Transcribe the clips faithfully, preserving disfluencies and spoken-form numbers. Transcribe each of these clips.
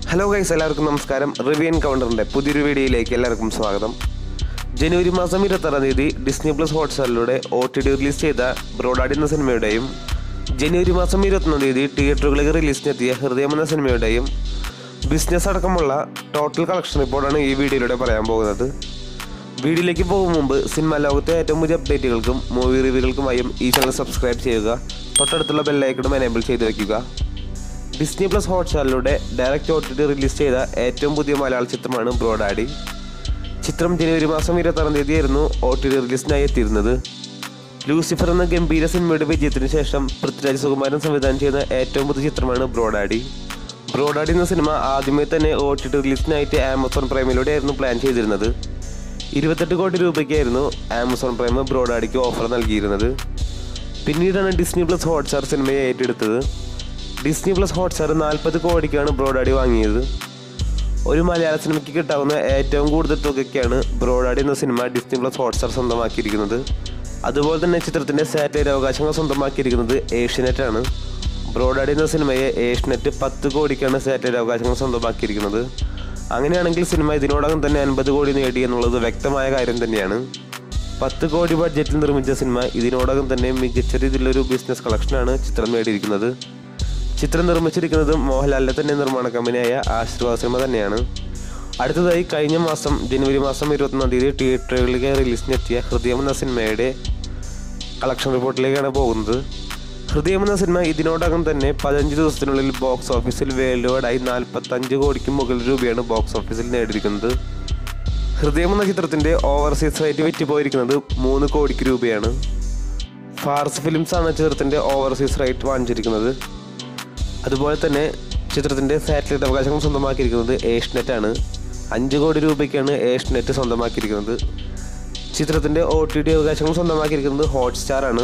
Hello guys, എല്ലാവർക്കും നമസ്കാരം. Review എൻകൗണ്ടറിൻ്റെ പുതിയൊരു വീഡിയോയിലേക്ക് എല്ലാവർക്കും സ്വാഗതം. ജനുവരി മാസം ഇരുപത്താറാം തീയതി ഡിസ്നി പ്ലസ് ഹോട്ട്സ്റ്റാറിലൂടെ ഒ ടി ടി റിലീസ് ചെയ്ത ബ്രോഡാഡി എന്ന സിനിമയുടെയും ജനുവരി മാസം ഇരുപത്തൊന്നാം തീയതി തിയേറ്ററുകളിലേക്ക് റിലീസിനെത്തിയ ഹൃദയം എന്ന സിനിമയുടെയും ബിസിനസ് അടക്കമുള്ള ടോട്ടൽ കളക്ഷൻ റിപ്പോർട്ടാണ് ഈ വീഡിയോയിലൂടെ പറയാൻ പോകുന്നത്. വീഡിയോയിലേക്ക് പോകും മുമ്പ് സിനിമാ ലോകത്തെ ഏറ്റവും പുതിയ അപ്ഡേറ്റുകൾക്കും മൂവി റിവ്യൂകൾക്കുമായും ഈ ചാനൽ സബ്സ്ക്രൈബ് ചെയ്യുക. തൊട്ടടുത്തുള്ള ബെല്ലൈക്കണും എനേബിൾ ചെയ്ത് വയ്ക്കുക. ഡിസ്നി പ്ലസ് ഹോട്ട്സ്റ്റാറിലൂടെ direct O T T release ചെയ്ത ഏറ്റവും പുതിയ മലയാള ചിത്രമാണ് ബ്രോഡാഡി. ചിത്രം ജനുവരി മാസം ഇരുപത്താറാം തീയതിയായിരുന്നു ഒ ടി ടി റിലീസിനായി എത്തിയിരുന്നത്. ലൂസിഫർ എന്ന ഗംഭീര സിനിമയുടെ വിജയത്തിന് ശേഷം പൃഥ്വിരാജ് സുകുമാരൻ സംവിധാനം ചെയ്യുന്ന ഏറ്റവും പുതിയ ചിത്രമാണ് ബ്രോഡാഡി. ബ്രോഡാഡി എന്ന സിനിമ ആദ്യമേ തന്നെ ഒ ടി ടി റിലീസിനായിട്ട് ആമസോൺ പ്രൈമിലൂടെയായിരുന്നു പ്ലാൻ ചെയ്തിരുന്നത്. ഇരുപത്തെട്ട് കോടി രൂപയ്ക്കായിരുന്നു ആമസോൺ പ്രൈം ബ്രോഡാഡിക്ക് ഓഫർ നൽകിയിരുന്നത്. പിന്നീടാണ് ഡിസ്നി പ്ലസ് ഹോട്ട്സ്റ്റാർ സിനിമയെ ഏറ്റെടുത്തത്. ഡിസ്നി പ്ലസ് ഹോട്ട്സ്റ്റാർ നാൽപ്പത് കോടിക്കാണ് ബ്രോഡാഡി വാങ്ങിയത്. ഒരു മലയാള സിനിമയ്ക്ക് കിട്ടാവുന്ന ഏറ്റവും കൂടുതൽ തുകയ്ക്കാണ് ബ്രോഡാഡി എന്ന സിനിമ ഡിസ്നി പ്ലസ് ഹോട്ട്സ്റ്റാർ സ്വന്തമാക്കിയിരിക്കുന്നത്. അതുപോലെ തന്നെ ചിത്രത്തിൻ്റെ സാറ്റലൈറ്റ് അവകാശങ്ങൾ സ്വന്തമാക്കിയിരിക്കുന്നത് ഏഷ്യനെറ്റ് ആണ്. ബ്രോഡാഡി എന്ന സിനിമയെ ഏഷ്യനെറ്റ് പത്ത് കോടിക്കാണ് സാറ്റലൈറ്റ് അവകാശങ്ങൾ സ്വന്തമാക്കിയിരിക്കുന്നത്. അങ്ങനെയാണെങ്കിൽ സിനിമ ഇതിനോടകം തന്നെ അൻപത് കോടി നേടി എന്നുള്ളത് വ്യക്തമായ കാര്യം തന്നെയാണ്. പത്ത് കോടി ബഡ്ജറ്റിൽ നിർമ്മിച്ച സിനിമ ഇതിനോടകം തന്നെ മികച്ച രീതിയിലൊരു ബിസിനസ് കളക്ഷനാണ് ചിത്രം നേടിയിരിക്കുന്നത്. ചിത്രം നിർമ്മിച്ചിരിക്കുന്നത് മോഹൻലാലിൻ്റെ തന്നെ നിർമ്മാണ കമ്പനിയായ ആശീർവാദ് സിനിമ തന്നെയാണ്. അടുത്തതായി കഴിഞ്ഞ മാസം ജനുവരി മാസം ഇരുപത്തൊന്നാം തീയതി തിയേറ്ററുകളിലേക്ക് റിലീസിനെത്തിയ ഹൃദയം എന്ന സിനിമയുടെ കളക്ഷൻ റിപ്പോർട്ടിലേക്കാണ് പോകുന്നത്. ഹൃദയം എന്ന സിനിമ ഇതിനോടകം തന്നെ പതിനഞ്ച് ദിവസത്തിനുള്ളിൽ ബോക്സ് ഓഫീസിൽ വേൾഡ് വൈഡായി നാൽപ്പത്തഞ്ച് കോടിക്ക് മുകളിൽ രൂപയാണ് ബോക്സ് ഓഫീസിൽ നേടിയിരിക്കുന്നത്. ഹൃദയം എന്ന ചിത്രത്തിൻ്റെ ഓവർസീസ് റേറ്റ് വിറ്റുപോയിരിക്കുന്നത് മൂന്ന് കോടിക്ക് രൂപയാണ്. ഫാർസ് ഫിലിംസ് ആണ് ചിത്രത്തിൻ്റെ ഓവർസീസ് റേറ്റ് വാങ്ങിച്ചിരിക്കുന്നത്. അതുപോലെ തന്നെ ചിത്രത്തിൻ്റെ സാറ്റലൈറ്റ് അവകാശങ്ങൾ സ്വന്തമാക്കിയിരിക്കുന്നത് ഏഷ്യനെറ്റ് ആണ്. അഞ്ച് കോടി രൂപയ്ക്കാണ് ഏഷ്യനെറ്റ് സ്വന്തമാക്കിയിരിക്കുന്നത്. ചിത്രത്തിൻ്റെ ഒ ടി ടി അവകാശങ്ങൾ സ്വന്തമാക്കിയിരിക്കുന്നത് ഹോട്ട്സ്റ്റാർ ആണ്.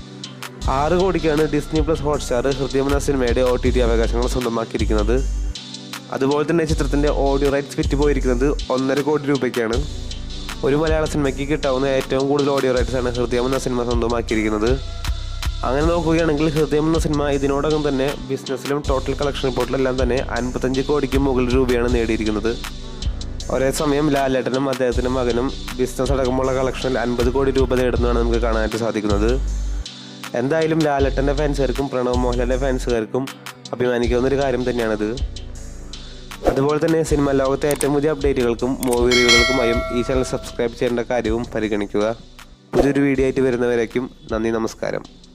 ആറ് കോടിക്കാണ് ഡിസ്നി പ്ലസ് ഹോട്ട്സ്റ്റാർ ഹൃദയം എന്ന സിനിമയുടെ ഒ ടി ടി അവകാശങ്ങൾ സ്വന്തമാക്കിയിരിക്കുന്നത്. അതുപോലെ തന്നെ ചിത്രത്തിൻ്റെ ഓഡിയോ റൈറ്റ്സ് വിറ്റ് പോയിരിക്കുന്നത് ഒന്നര കോടി രൂപയ്ക്കാണ്. ഒരു മലയാള സിനിമയ്ക്ക് കിട്ടാവുന്ന ഏറ്റവും കൂടുതൽ ഓഡിയോ റൈറ്റ്സ് ആണ് ഹൃദയം എന്ന സിനിമ സ്വന്തമാക്കിയിരിക്കുന്നത്. അങ്ങനെ നോക്കുകയാണെങ്കിൽ ഹൃദയം എന്ന സിനിമ ഇതിനോടകം തന്നെ ബിസിനസ്സിലും ടോട്ടൽ കളക്ഷൻ റിപ്പോർട്ടിലെല്ലാം തന്നെ അൻപത്തഞ്ച് കോടിക്ക് മുകളിൽ രൂപയാണ് നേടിയിരിക്കുന്നത്. ഒരേ സമയം ലാലേട്ടനും അദ്ദേഹത്തിൻ്റെ മകനും ബിസിനസ് അടക്കമുള്ള കളക്ഷനിൽ അൻപത് കോടി രൂപ നേടുന്നതാണ് നമുക്ക് കാണാനായിട്ട് സാധിക്കുന്നത്. എന്തായാലും ലാലേട്ടൻ്റെ ഫാൻസുകാർക്കും പ്രണവ് മോഹൻലാലിൻ്റെ ഫാൻസുകാർക്കും അഭിമാനിക്കാവുന്ന ഒരു കാര്യം തന്നെയാണിത്. അതുപോലെ തന്നെ സിനിമ ലോകത്തെ ഏറ്റവും പുതിയ അപ്ഡേറ്റുകൾക്കും മൂവി റിവ്യൂകൾക്കുമായും ഈ ചാനൽ സബ്സ്ക്രൈബ് ചെയ്യേണ്ട കാര്യവും പരിഗണിക്കുക. പുതിയൊരു വീഡിയോ ആയിട്ട് വരുന്നവരേക്കും നന്ദി, നമസ്കാരം.